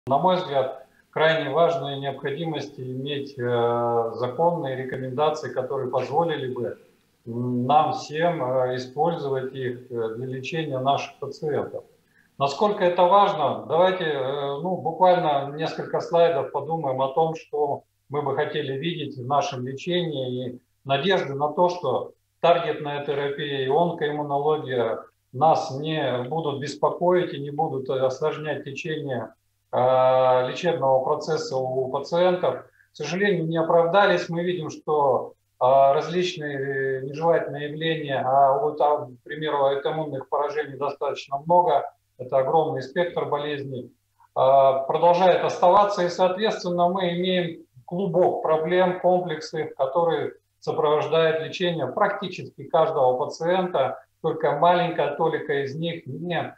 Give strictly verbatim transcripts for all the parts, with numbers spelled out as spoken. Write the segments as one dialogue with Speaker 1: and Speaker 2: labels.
Speaker 1: На мой взгляд, крайне важная необходимость иметь э, законные рекомендации, которые позволили бы нам всем э, использовать их для лечения наших пациентов. Насколько это важно, давайте э, ну, буквально несколько слайдов подумаем о том, что мы бы хотели видеть в нашем лечении, и надежды на то, что таргетная терапия и онкоиммунология нас не будут беспокоить и не будут осложнять течение лечебного процесса у пациентов, к сожалению, не оправдались. Мы видим, что различные нежелательные явления, а вот, к примеру, аутоиммунных поражений достаточно много, это огромный спектр болезней, продолжает оставаться, и, соответственно, мы имеем клубок проблем, комплексы, которые сопровождают лечение практически каждого пациента, только маленькая толика из них не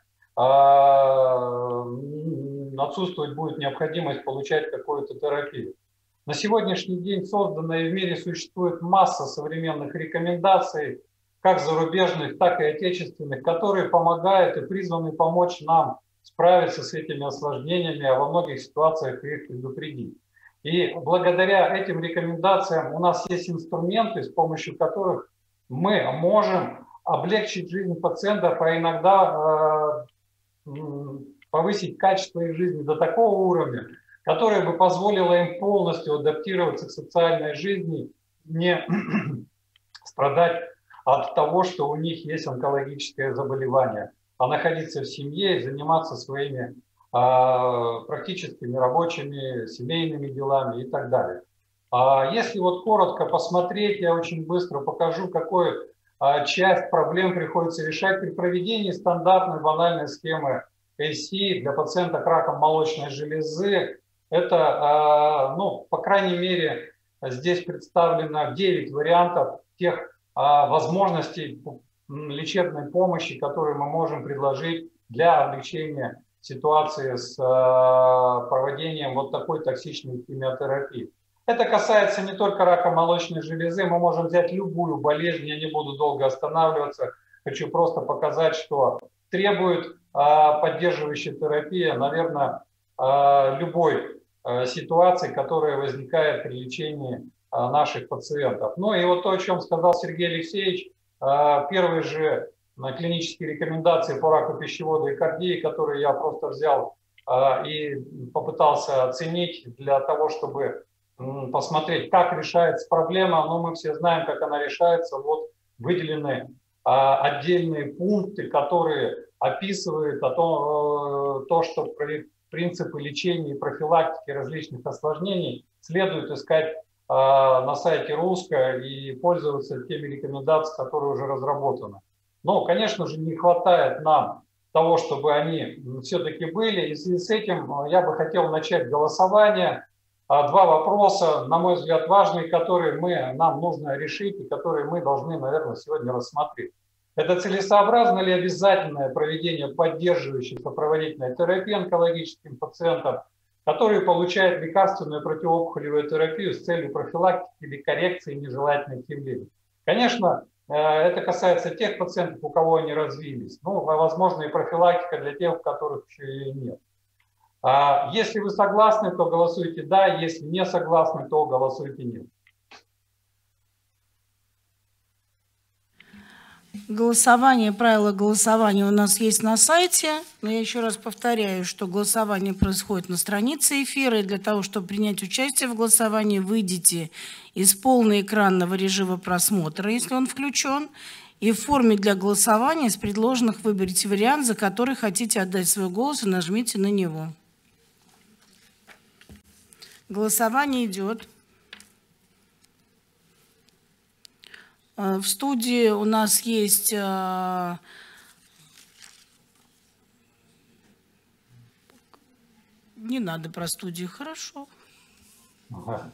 Speaker 1: отсутствовать будет необходимость получать какую-то терапию. На сегодняшний день создана и в мире существует масса современных рекомендаций, как зарубежных, так и отечественных, которые помогают и призваны помочь нам справиться с этими осложнениями, а во многих ситуациях их предупредить. И благодаря этим рекомендациям у нас есть инструменты, с помощью которых мы можем облегчить жизнь пациентов, а иногда э, повысить качество их жизни до такого уровня, которое бы позволило им полностью адаптироваться к социальной жизни, не страдать от того, что у них есть онкологическое заболевание, а находиться в семье и заниматься своими а, практическими рабочими, семейными делами и так далее. А если вот коротко посмотреть, я очень быстро покажу, какую а, часть проблем приходится решать при проведении стандартной банальной схемы эй си для пациенток раком молочной железы. Это, ну, по крайней мере, здесь представлено девять вариантов тех возможностей лечебной помощи, которые мы можем предложить для облегчения ситуации с проведением вот такой токсичной химиотерапии. Это касается не только рака молочной железы, мы можем взять любую болезнь, я не буду долго останавливаться, хочу просто показать, что требует поддерживающая терапия, наверное, любой ситуации, которая возникает при лечении наших пациентов. Ну и вот то, о чем сказал Сергей Алексеевич, первые же клинические рекомендации по раку пищевода и кардии, которые я просто взял и попытался оценить для того, чтобы посмотреть, как решается проблема. Но мы все знаем, как она решается. Вот выделены отдельные пункты, которые описывают о том, то, что принципы лечения и профилактики различных осложнений следует искать на сайте РУСКО и пользоваться теми рекомендациями, которые уже разработаны. Но, конечно же, не хватает нам того, чтобы они все-таки были. И в связи с этим я бы хотел начать голосование. Два вопроса, на мой взгляд, важные, которые мы, нам нужно решить и которые мы должны, наверное, сегодня рассмотреть. Это целесообразно ли обязательное проведение поддерживающей сопроводительной терапии онкологическим пациентам, которые получают лекарственную противоопухолевую терапию с целью профилактики или коррекции нежелательных явлений? Конечно, это касается тех пациентов, у кого они развились. Ну, возможно, и профилактика для тех, у которых еще ее нет. Если вы согласны, то голосуйте «да», если не согласны, то голосуйте «нет».
Speaker 2: Голосование, правила голосования у нас есть на сайте, но я еще раз повторяю, что голосование происходит на странице эфира, и для того, чтобы принять участие в голосовании, выйдите из полноэкранного режима просмотра, если он включен, и в форме для голосования из предложенных выберите вариант, за который хотите отдать свой голос, и нажмите на него. Голосование идет. В студии у нас есть не надо про студию, хорошо.
Speaker 1: Ага.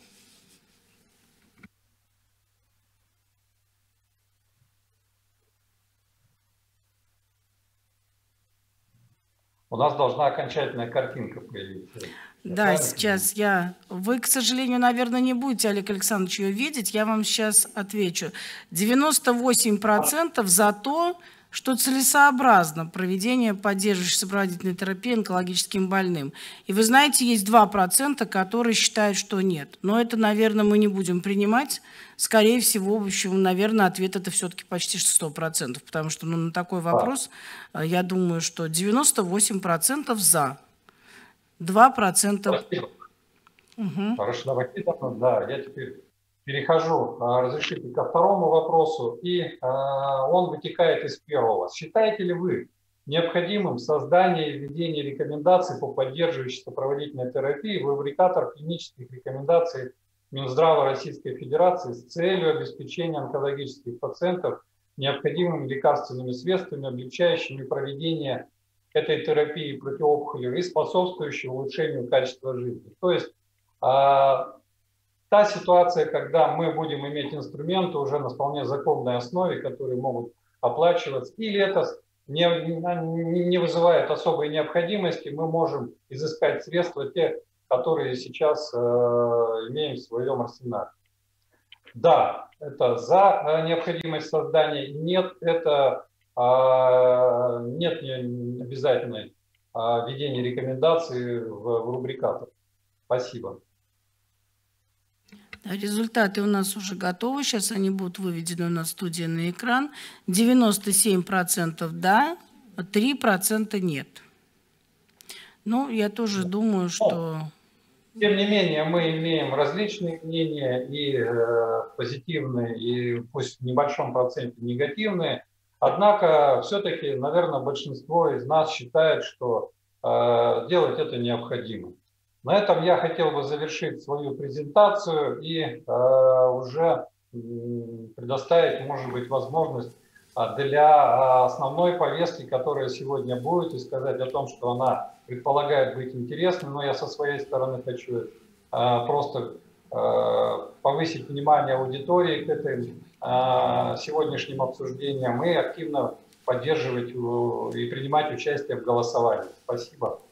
Speaker 1: У нас должна окончательная картинка появиться.
Speaker 2: Да, сейчас я... Вы, к сожалению, наверное, не будете, Олег Александрович, ее видеть. Я вам сейчас отвечу. девяносто восемь процентов за то, что целесообразно проведение поддерживающей сопроводительной терапии онкологическим больным. И вы знаете, есть два процента, которые считают, что нет. Но это, наверное, мы не будем принимать. Скорее всего, в общем, наверное, ответ это все-таки почти сто процентов, потому что ну, на такой вопрос, а. я думаю, что девяносто восемь процентов за, два процента...
Speaker 1: Угу. Хорошо, Вахидовна, да, я теперь перехожу, разрешите, ко второму вопросу, и он вытекает из первого. Считаете ли вы необходимым создание и введение рекомендаций по поддерживающей сопроводительной терапии в рубрикатор клинических рекомендаций Минздрава Российской Федерации с целью обеспечения онкологических пациентов необходимыми лекарственными средствами, облегчающими проведение этой терапии противоопухолевой и способствующими улучшению качества жизни? То есть а, та ситуация, когда мы будем иметь инструменты уже на вполне законной основе, которые могут оплачиваться, или это не, не вызывает особой необходимости, мы можем изыскать средства, те, которые сейчас э, имеем в своем арсенале. Да, это за необходимость создания, нет, это э, нет не обязательной э, введения рекомендаций в, в рубрикатор. Спасибо.
Speaker 2: Результаты у нас уже готовы. Сейчас они будут выведены у нас в студии на экран. девяносто семь процентов да, три процента нет. Ну, я тоже думаю, что...
Speaker 1: Тем не менее, мы имеем различные мнения, и э, позитивные, и пусть в небольшом проценте негативные. Однако, все-таки, наверное, большинство из нас считает, что э, делать это необходимо. На этом я хотел бы завершить свою презентацию и э, уже предоставить, может быть, возможность для основной повестки, которая сегодня будет, и сказать о том, что она предполагает быть интересной, но я со своей стороны хочу э, просто э, повысить внимание аудитории к этой э, сегодняшним обсуждениям и активно поддерживать и принимать участие в голосовании. Спасибо.